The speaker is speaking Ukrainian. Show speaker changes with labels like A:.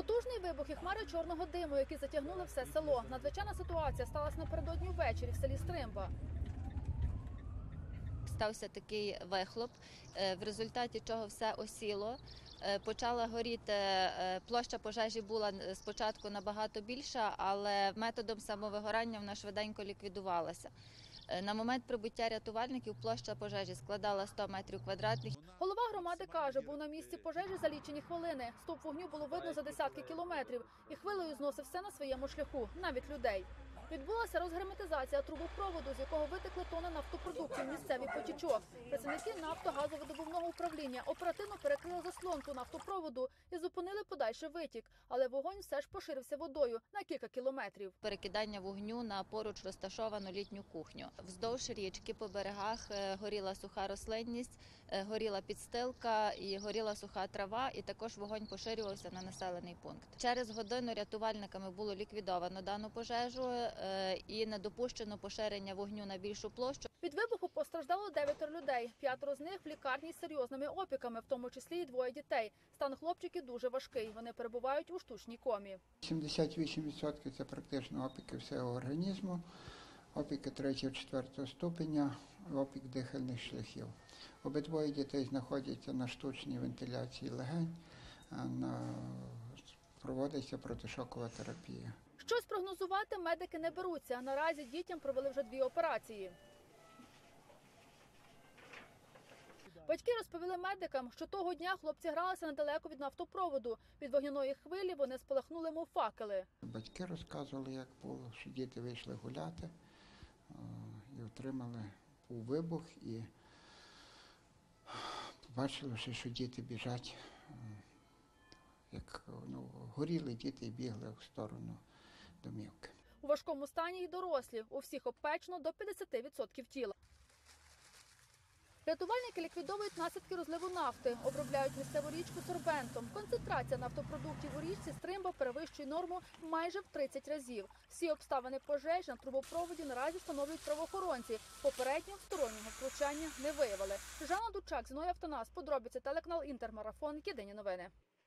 A: Потужний вибух і хмари чорного диму, які затягнули все село. Надзвичайна ситуація сталася напередодні ввечері в селі Стримба.
B: Стався такий вихлоп, в результаті чого все осіло. Почала горіти, площа пожежі була спочатку набагато більша, але методом самовигорання вона швиденько ліквідувалася. На момент прибуття рятувальників площа пожежі складала 100 метрів квадратних.
A: Голова громади каже, був на місці пожежі за лічені хвилини. Стовп вогню було видно за десятки кілометрів і хвилею зносив все на своєму шляху, навіть людей. Відбулася розгерметизація трубопроводу, з якого витекли тони нафтопродуктів в місцевий потічок. Працівники нафтогазовидобувного управління оперативно перекрили заслонку нафтопроводу і зупинили подальший витік. Але вогонь все ж поширився водою на кілька кілометрів.
B: Перекидання вогню на поруч розташовану літню кухню. Вздовж річки по берегах горіла суха рослинність, горіла підстилка і горіла суха трава, і також вогонь поширювався на населений пункт. Через годину рятувальниками було ліквідовано дану пожежу і не допущено поширення вогню на більшу площу.
A: Від вибуху постраждало 9 людей. 5 з них в лікарні з серйозними опіками, в тому числі і 2 дітей. Стан хлопчиків дуже важкий. Вони перебувають у штучній комі.
C: 78% – це практично опіки всього організму, опіки 3-4 ступеня, опік дихальних шляхів. Обидвоє дітей знаходяться на штучній вентиляції легень, проводиться протишокова терапія.
A: Щось прогнозувати медики не беруться. Наразі дітям провели вже 2 операції. Батьки розповіли медикам, що того дня хлопці гралися недалеко від нафтопроводу. Від вогняної хвилі вони спалахнули, мов факели.
C: Батьки розказували, як було, що діти вийшли гуляти і отримали вибух, і побачили, що діти біжать, як горіли діти і бігли в сторону домівки.
A: У важкому стані і дорослі. У всіх обпечено до 50% тіла. Рятувальники ліквідовують наслідки розливу нафти, обробляють місцеву річку сорбентом. Концентрація нафтопродуктів у річці Стримба перевищує норму майже в 30 разів. Всі обставини пожеж на трубопроводі наразі встановлюють правоохоронці. Попередньо стороннього втручання не виявили. Жанна Дучак, Зіновій Автонас, подробиці, телеканал Інтермарафон, Єдині новини.